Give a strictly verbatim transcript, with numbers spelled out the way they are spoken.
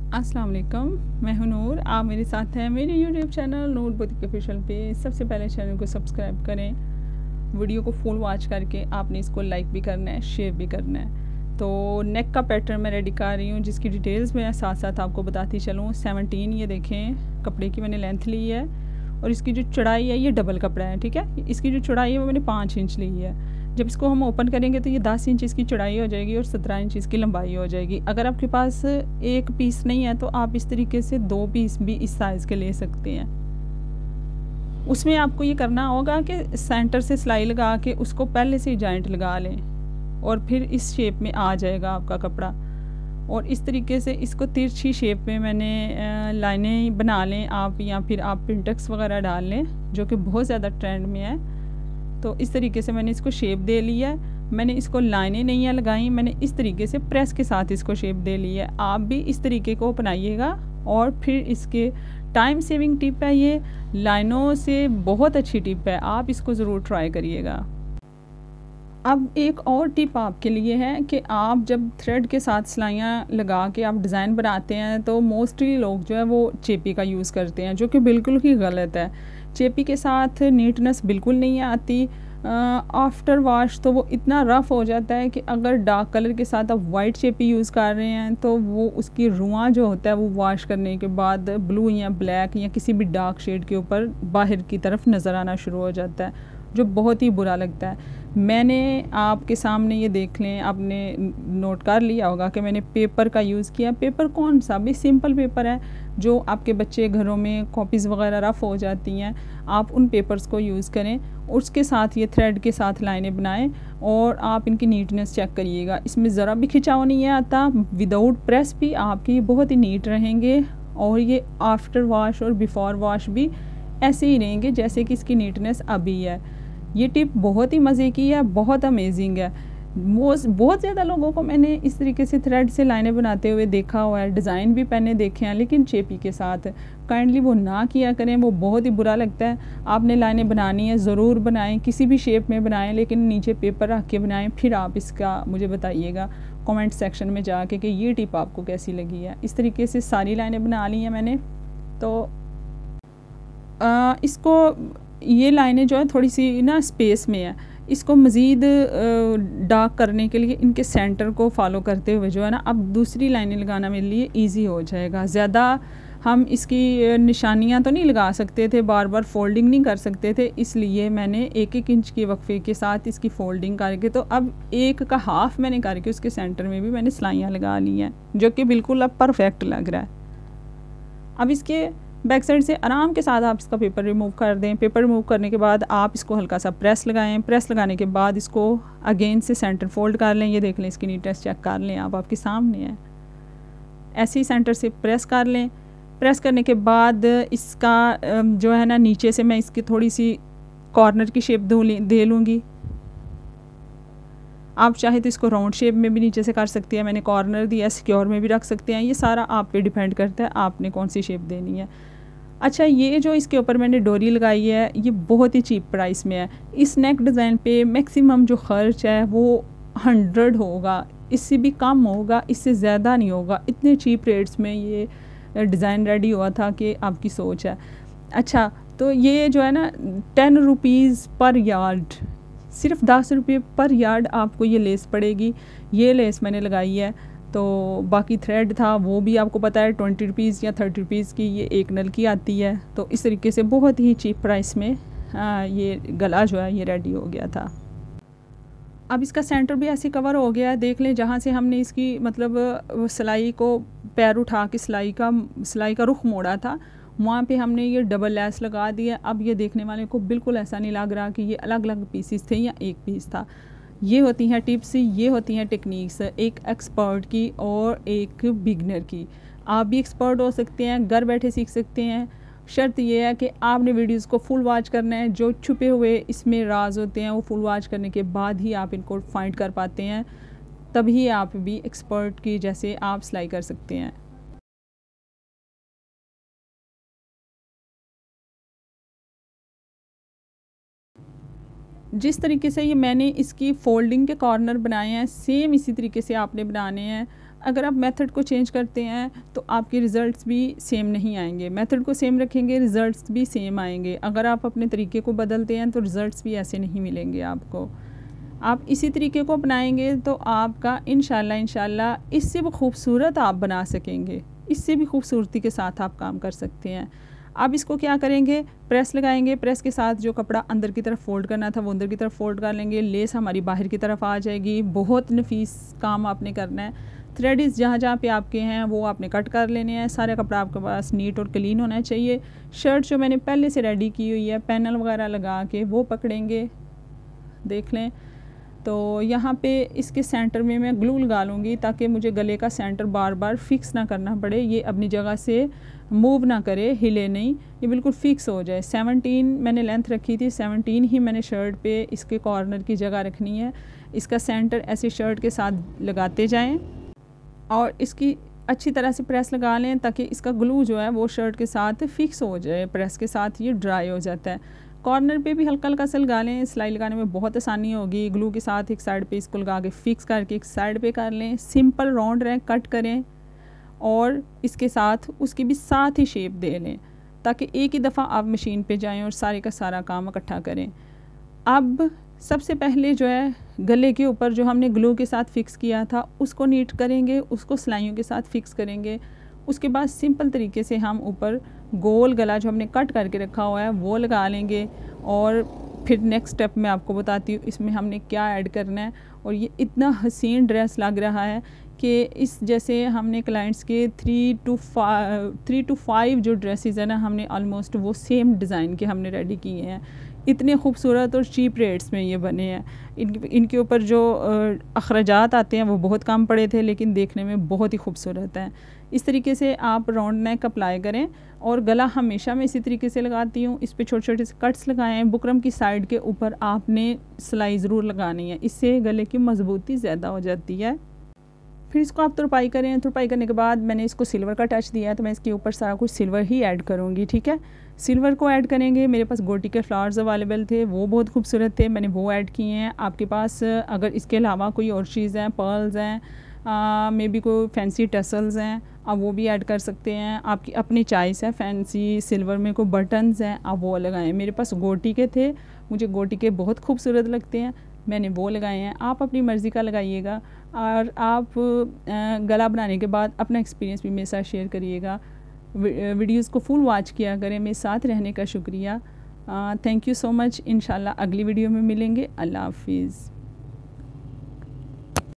अस्सलाम वालेकुम, मैं हूं नूर। आप मेरे साथ हैं मेरे YouTube channel Noor boutique official पे। सबसे पहले चैनल को सब्सक्राइब करें, वीडियो को फुल वॉच करके आपने इसको लाइक भी करना है, शेयर भी करना है। तो नेक का पैटर्न मैं रेडी कर रही हूँ, जिसकी डिटेल्स मैं साथ साथ आपको बताती चलूँ। सेवनटीन ये देखें कपड़े की मैंने लेंथ ली है, और इसकी जो चौड़ाई है ये डबल कपड़ा है, ठीक है। इसकी जो चौड़ाई है वो मैंने पाँच इंच ली है। जब इसको हम ओपन करेंगे तो ये दस इंच इसकी चौड़ाई हो जाएगी और सत्रह इंच इसकी लंबाई हो जाएगी। अगर आपके पास एक पीस नहीं है तो आप इस तरीके से दो पीस भी इस साइज़ के ले सकते हैं। उसमें आपको ये करना होगा कि सेंटर से सिलाई लगा के उसको पहले से जॉइंट लगा लें, और फिर इस शेप में आ जाएगा आपका कपड़ा। और इस तरीके से इसको तिरछी शेप में मैंने लाइनें बना लें आप, या फिर आप पिंटेक्स वगैरह डाल लें, जो कि बहुत ज़्यादा ट्रेंड में है। तो इस तरीके से मैंने इसको शेप दे ली है। मैंने इसको लाइनें नहीं है लगाई, मैंने इस तरीके से प्रेस के साथ इसको शेप दे ली है। आप भी इस तरीके को अपनाइएगा। और फिर इसके टाइम सेविंग टिप है, ये लाइनों से बहुत अच्छी टिप है, आप इसको ज़रूर ट्राई करिएगा। अब एक और टिप आपके लिए है कि आप जब थ्रेड के साथ सिलाइयाँ लगा के आप डिज़ाइन बनाते हैं तो मोस्टली लोग जो है वो चेपी का यूज़ करते हैं, जो कि बिल्कुल ही गलत है। चेपी के साथ नीटनेस बिल्कुल नहीं आती। आफ्टर वॉश तो वो इतना रफ़ हो जाता है कि अगर डार्क कलर के साथ आप वाइट चेपी यूज़ कर रहे हैं तो वो उसकी रुआं जो होता है वो वॉश करने के बाद ब्लू या ब्लैक या किसी भी डार्क शेड के ऊपर बाहर की तरफ नज़र आना शुरू हो जाता है, जो बहुत ही बुरा लगता है। मैंने आपके सामने ये देख लें, आपने नोट कर लिया होगा कि मैंने पेपर का यूज़ किया। पेपर कौन सा भी सिंपल पेपर है, जो आपके बच्चे घरों में कॉपीज़ वगैरह रफ़ हो जाती हैं, आप उन पेपर्स को यूज़ करें। उसके साथ ये थ्रेड के साथ लाइनें बनाएं और आप इनकी नीटनेस चेक करिएगा। इसमें ज़रा भी खिंचाव नहीं आता, विदाउट प्रेस भी आपके बहुत ही नीट रहेंगे, और ये आफ्टर वॉश और बिफ़ोर वॉश भी ऐसे ही रहेंगे जैसे कि इसकी नीटनेस अभी है। ये टिप बहुत ही मज़े की है, बहुत अमेजिंग है। मोस्ट बहुत ज़्यादा लोगों को मैंने इस तरीके से थ्रेड से लाइनें बनाते हुए देखा हुआ है, डिज़ाइन भी पहने देखे हैं, लेकिन चेपी के साथ काइंडली वो ना किया करें, वो बहुत ही बुरा लगता है। आपने लाइनें बनानी है ज़रूर बनाएं, किसी भी शेप में बनाएं, लेकिन नीचे पेपर रख के बनाएं। फिर आप इसका मुझे बताइएगा कमेंट सेक्शन में जाके कि ये टिप आपको कैसी लगी है। इस तरीके से सारी लाइनें बना ली हैं मैंने। तो आ, इसको ये लाइनें जो है थोड़ी सी ना स्पेस में है, इसको मज़ीद डार्क करने के लिए इनके सेंटर को फॉलो करते हुए जो है ना अब दूसरी लाइनें लगाना मेरे लिए इजी हो जाएगा। ज़्यादा हम इसकी निशानियां तो नहीं लगा सकते थे, बार बार फोल्डिंग नहीं कर सकते थे, इसलिए मैंने एक एक इंच के वक्फे के साथ इसकी फोल्डिंग करके, तो अब एक का हाफ मैंने करके उसके सेंटर में भी मैंने सिलाइयाँ लगा ली हैं, जो कि बिल्कुल अब परफेक्ट लग रहा है। अब इसके बैक साइड से आराम के साथ आप इसका पेपर रिमूव कर दें। पेपर रिमूव करने के बाद आप इसको हल्का सा प्रेस लगाएं। प्रेस लगाने के बाद इसको अगेन से सेंटर फोल्ड कर लें। ये देख लें, इसकी नीटनेस चेक कर लें, आप आपके सामने है। ऐसे ही सेंटर से प्रेस कर लें। प्रेस करने के बाद इसका जो है ना नीचे से मैं इसकी थोड़ी सी कॉर्नर की शेप दे लूँगी। आप चाहे तो इसको राउंड शेप में भी नीचे से कर सकते हैं, मैंने कॉर्नर दिया, सिक्योर में भी रख सकते हैं। ये सारा आप पे डिपेंड करता है आपने कौन सी शेप देनी है। अच्छा, ये जो इसके ऊपर मैंने डोरी लगाई है ये बहुत ही चीप प्राइस में है। इस नेक डिज़ाइन पे मैक्सिमम जो ख़र्च है वो हंड्रेड होगा, इससे भी कम होगा, इससे ज़्यादा नहीं होगा। इतने चीप रेट्स में ये डिज़ाइन रेडी हुआ था कि आपकी सोच है। अच्छा, तो ये जो है ना टेन रुपीज़ पर यार्ड, सिर्फ दस रुपये पर यार्ड आपको ये लेस पड़ेगी। ये लेस मैंने लगाई है। तो बाकी थ्रेड था वो भी आपको पता है ट्वेंटी रुपीज़ या थर्टी रुपीज़ की ये एक नल की आती है। तो इस तरीके से बहुत ही चीप प्राइस में आ, ये गला जो है ये रेडी हो गया था। अब इसका सेंटर भी ऐसे कवर हो गया है। देख लें, जहाँ से हमने इसकी मतलब सिलाई को पैर उठा के सिलाई का सिलाई का रुख मोड़ा था, वहाँ पे हमने ये डबल लैस लगा दिया। अब ये देखने वाले को बिल्कुल ऐसा नहीं लग रहा कि ये अलग अलग पीसेस थे या एक पीस था। ये होती हैं टिप्स, ये होती हैं टेक्निक्स, एक एक्सपर्ट की और एक बिगनर की। आप भी एक्सपर्ट हो सकते हैं, घर बैठे सीख सकते हैं। शर्त ये है कि आपने वीडियोस को फुल वॉच करना है। जो छुपे हुए इसमें राज होते हैं वो फुल वॉच करने के बाद ही आप इनको फाइंड कर पाते हैं, तभी आप भी एक्सपर्ट की जैसे आप सिलाई कर सकते हैं। जिस तरीके से ये मैंने इसकी फोल्डिंग के कॉर्नर बनाए हैं, सेम इसी तरीके से आपने बनाने हैं। अगर आप मेथड को चेंज करते हैं तो आपके रिज़ल्ट्स भी सेम नहीं आएंगे। मेथड को सेम रखेंगे, रिज़ल्ट्स भी सेम आएंगे। अगर आप अपने तरीके को बदलते हैं तो रिज़ल्ट्स भी ऐसे नहीं मिलेंगे आपको। आप इसी तरीके को अपनाएंगे तो आपका इंशाल्लाह इंशाल्लाह इससे भी खूबसूरत आप बना सकेंगे, इससे भी खूबसूरती के साथ आप काम कर सकते हैं। अब इसको क्या करेंगे, प्रेस लगाएंगे। प्रेस के साथ जो कपड़ा अंदर की तरफ फ़ोल्ड करना था वो अंदर की तरफ फ़ोल्ड कर लेंगे। लेस हमारी बाहर की तरफ आ जाएगी। बहुत नफीस काम आपने करना है। थ्रेड्स जहाँ जहाँ पे आपके हैं वो आपने कट कर लेने हैं। सारा कपड़ा आपके पास नीट और क्लीन होना चाहिए। शर्ट जो मैंने पहले से रेडी की हुई है, पैनल वगैरह लगा के वो पकड़ेंगे, देख लें। तो यहाँ पे इसके सेंटर में मैं ग्लू लगा लूँगी ताकि मुझे गले का सेंटर बार बार फिक्स ना करना पड़े, ये अपनी जगह से मूव ना करे, हिले नहीं, ये बिल्कुल फिक्स हो जाए। सेवनटीन मैंने लेंथ रखी थी, सेवनटीन ही मैंने शर्ट पे इसके कॉर्नर की जगह रखनी है। इसका सेंटर ऐसे शर्ट के साथ लगाते जाएं और इसकी अच्छी तरह से प्रेस लगा लें ताकि इसका ग्लू जो है वो शर्ट के साथ फिक्स हो जाए। प्रेस के साथ ये ड्राई हो जाता है। कॉर्नर पे भी हल्का हल्का सा लगा लें, सिलाई लगाने में बहुत आसानी होगी। ग्लू के साथ एक साइड पे इसको लगा के फिक्स करके एक साइड पे कर लें। सिंपल राउंड रहे कट करें और इसके साथ उसकी भी साथ ही शेप दे लें ताकि एक ही दफ़ा आप मशीन पे जाएं और सारे का सारा काम इकट्ठा करें। अब सबसे पहले जो है गले के ऊपर जो हमने ग्लू के साथ फिक्स किया था उसको नीट करेंगे, उसको सिलाइयों के साथ फिक्स करेंगे। उसके बाद सिंपल तरीके से हम ऊपर गोल गला जो हमने कट करके रखा हुआ है वो लगा लेंगे। और फिर नेक्स्ट स्टेप मैं आपको बताती हूँ इसमें हमने क्या ऐड करना है। और ये इतना हसीन ड्रेस लग रहा है कि इस जैसे हमने क्लाइंट्स के three two five three two five जो ड्रेसेस है ना, हमने ऑलमोस्ट वो सेम डिज़ाइन के हमने रेडी किए हैं। इतने खूबसूरत और चीप रेट्स में ये बने हैं। इन इनके ऊपर जो अखराजात आते हैं वो बहुत कम पड़े थे, लेकिन देखने में बहुत ही खूबसूरत हैं। इस तरीके से आप राउंड नेक अप्लाई करें और गला हमेशा मैं इसी तरीके से लगाती हूँ। इस पे छोटे छोटे से कट्स लगाएं। बुकरम की साइड के ऊपर आपने सिलाई ज़रूर लगानी है, इससे गले की मजबूती ज़्यादा हो जाती है। फिर इसको आप तुरपाई करें। तुरपाई करने के बाद मैंने इसको सिल्वर का टच दिया है तो मैं इसके ऊपर सारा कुछ सिल्वर ही ऐड करूँगी, ठीक है। सिल्वर को ऐड करेंगे। मेरे पास गोटी के फ्लावर्स अवेलेबल थे, वो बहुत खूबसूरत थे, मैंने वो ऐड किए हैं। आपके पास अगर इसके अलावा कोई और चीज़ है, पर्ल्स हैं, मे बी कोई फैंसी टसल्स हैं, आप वो भी ऐड कर सकते हैं। आपकी अपनी चॉइस है। फैंसी सिल्वर में कोई बटन्स हैं, आप वो लगाएं। मेरे पास गोटी के थे, मुझे गोटी के बहुत खूबसूरत लगते हैं, मैंने वो लगाए हैं। आप अपनी मर्ज़ी का लगाइएगा और आप गला बनाने के बाद अपना एक्सपीरियंस भी मेरे साथ शेयर करिएगा। वीडियोस को फुल वॉच किया करें। मेरे साथ रहने का शुक्रिया। Thank you so much. इंशाल्लाह अगली वीडियो में मिलेंगे। अल्लाह हाफिज़।